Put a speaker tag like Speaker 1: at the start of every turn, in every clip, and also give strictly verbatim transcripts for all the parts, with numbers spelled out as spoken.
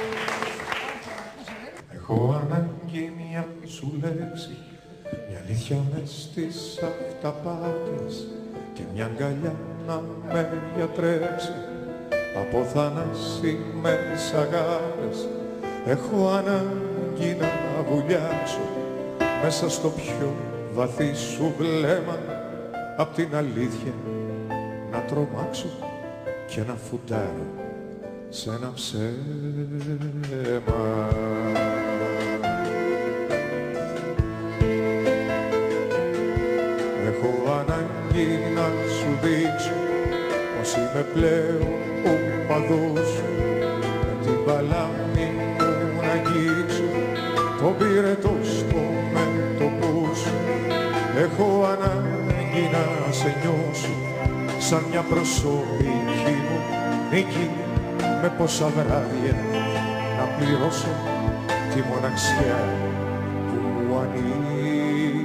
Speaker 1: Έχω ανάγκη μια σου λέξη, μια αλήθεια μες στις αυταπάτες και μια αγκαλιά να με γιατρέψει από θανάσιμες αγάπες. Έχω ανάγκη να βουλιάξω μέσα στο πιο βαθύ σου βλέμμα, απ' την αλήθεια να τρομάξω και να φουντάρω σε ένα ψέμα. Έχω ανάγκη να σου δείξω πως είμαι πλέον ο παδός σου, με την παλάμη μου να αγγίξω το πυρετό στο μέτωπό σου. Έχω ανάγκη να σε νιώσω σαν μια προσωπική μου νίκη, με πόσα βράδια να πληρώσω τη μοναξιά που μου ανήκει.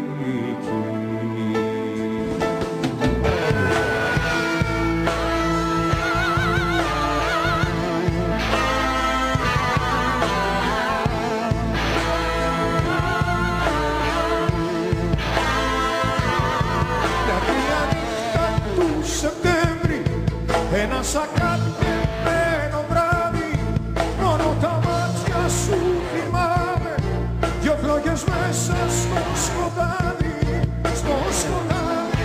Speaker 1: Ένας ακατεμένο βράδυ, μόνο τα μάτια σου θυμάμαι, δυο φλόγες μέσα στο σκοτάδι, στο σκοτάδι.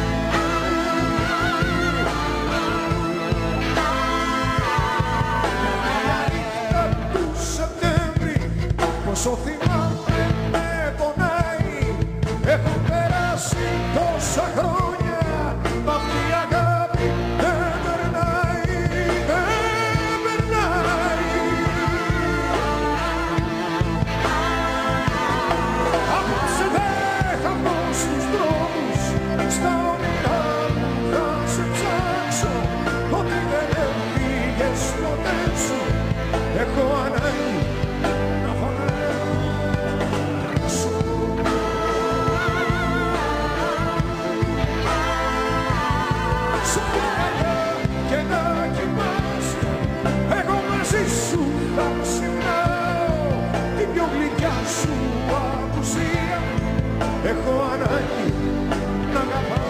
Speaker 1: Μια νύχτα του Σεπτέμβρη, πόσο θυμάμαι με πονάει, έχω περάσει τόσα χρόνια, μ' αυτή η αγάπη δεν περνάει, δεν περνάει. Απόψε δεν θα βγω στους δρόμους, στα όνειρά μου θα σε ψάξω, ότι δεν έφυγες ποτέ σου, έχω ανάγκη να φωνάξω. Και να κοιμάσαι, εγώ μαζί σου θα ξυπνάω, την πιο γλυκιά σου απουσία έχω ανάγκη να αγαπάω.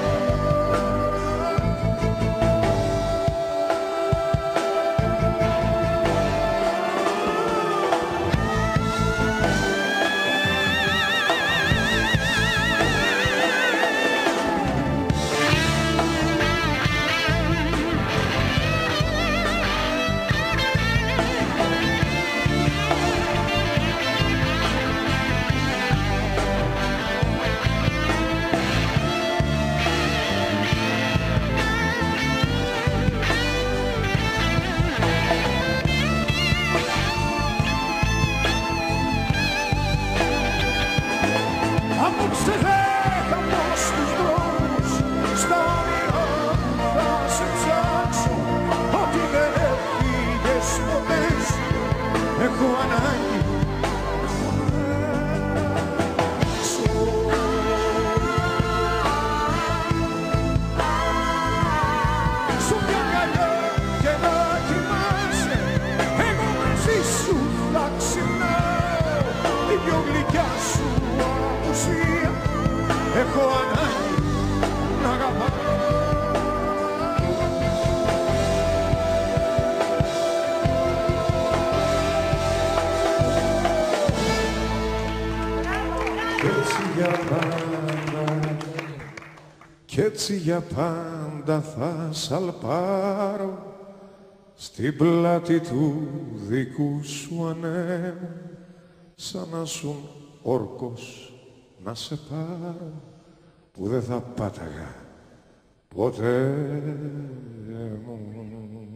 Speaker 1: Απόψε δεν θα πω στους δρόμους, στα όνειρά μου θα σε ψάξω, ότι δεν έφυγες ποτέ σου, έχω ανάγκη να φωνάξω. Σου μια αγκαλιά και να κοιμάσαι, εγώ μαζί σου θα ξυπνάω, την πιο γλυκιά σου απουσία έχω ανάγκη να αγαπάω. Κι έτσι για πάντα, κι έτσι για πάντα θα σαλπάρω στην πλάτη του δικού σου ανέμου, σαν να σουν όρκος να σε πάρω που δεν θα πάταγα ποτέ μου.